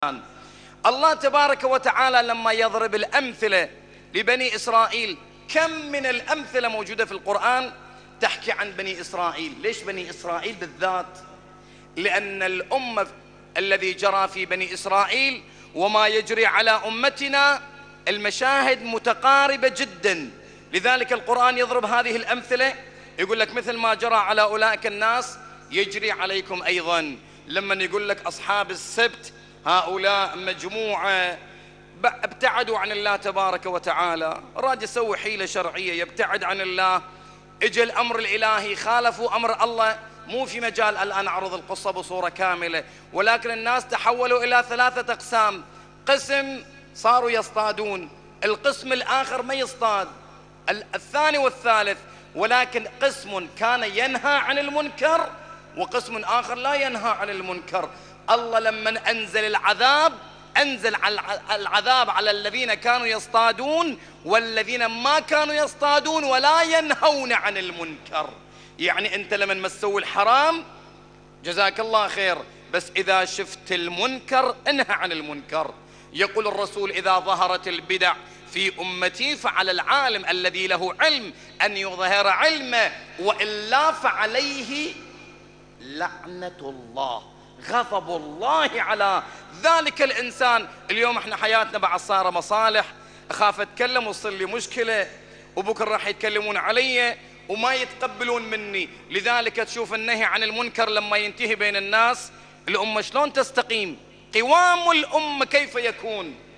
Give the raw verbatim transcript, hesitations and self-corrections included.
الله تبارك وتعالى لما يضرب الأمثلة لبني إسرائيل، كم من الأمثلة موجودة في القرآن تحكي عن بني إسرائيل. ليش بني إسرائيل بالذات؟ لأن الأمة الذي جرى في بني إسرائيل وما يجري على أمتنا المشاهد متقاربة جدا، لذلك القرآن يضرب هذه الأمثلة، يقول لك مثل ما جرى على أولئك الناس يجري عليكم أيضا. لما يقول لك أصحاب السبت هؤلاء مجموعة ابتعدوا عن الله تبارك وتعالى، راد يسوي حيلة شرعية يبتعد عن الله، اجى الأمر الإلهي خالفوا أمر الله. مو في مجال الآن أعرض القصة بصورة كاملة، ولكن الناس تحولوا إلى ثلاثة أقسام. قسم صاروا يصطادون، القسم الآخر ما يصطاد، الثاني والثالث، ولكن قسم كان ينهى عن المنكر وقسم آخر لا ينهى عن المنكر. الله لما أنزل العذاب أنزل العذاب على الذين كانوا يصطادون والذين ما كانوا يصطادون ولا ينهون عن المنكر. يعني أنت لما تسوي الحرام جزاك الله خير، بس إذا شفت المنكر انهى عن المنكر. يقول الرسول إذا ظهرت البدع في أمتي فعلى العالم الذي له علم أن يظهر علمه، وإلا فعليه لعنة الله، غضب الله على ذلك الإنسان. اليوم احنا حياتنا بعد صار مصالح، أخاف أتكلم وصل لي مشكلة وبكرة راح يتكلمون علي وما يتقبلون مني، لذلك تشوف النهي عن المنكر لما ينتهي بين الناس الأمة شلون تستقيم، قوام الأمة كيف يكون.